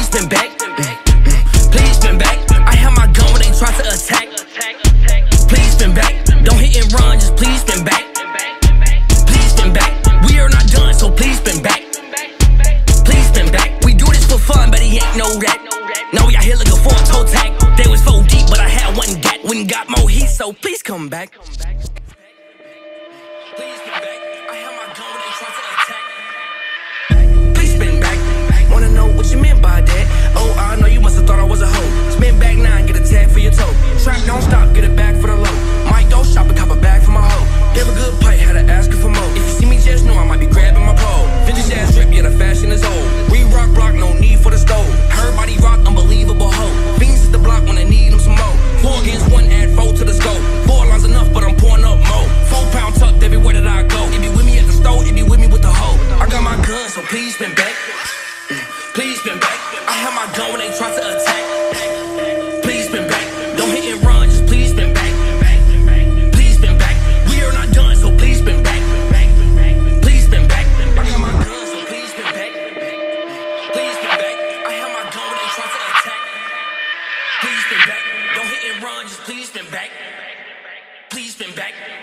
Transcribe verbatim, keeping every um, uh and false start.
spin back. Please spin back. I have my gun when they try to attack. Please spin back. Don't hit and run, just please spin back. Please spin back. We are not done, so please spin back. Please spin back. We do this for fun, but he ain't no rat. Now we out here looking for a toe tag. They was four deep, but I had one gat. When got more heat, so please come back. Please spin back. I have my gun when they try to attack. Please spin back. Wanna know what you meant by that? Oh, I know you must've thought I was a hoe. Spin back nine, get a tag for your toe. Track don't stop, get it back for the low. Might go shop and cop a bag for my hoe. Gave a good pipe, had to ask her for more. If you see me, just know I might be grabbing my pole. Vintage ass drip, yeah, the fashion is old. We rock block, no need for the stove. Her body rock, unbelievable hoe. Fiends at the block when I need them some more. Four against one, add four to the scope. Four lines enough, but I'm pouring up more. Four pound tucked everywhere that I go. It be with me at the stove, it be with me with the hoe. I got my gun, so please spin back. Please spin back. I have my gun when they try to attack. Please spin back. Don't hit and run, just please spin back. Please spin back. We are not done, so please spin back. Please spin back. I got my gun, so please spin back. Please spin back. I have my gun when they try to attack. Please spin back. Don't hit and run, just please spin back. Please spin back.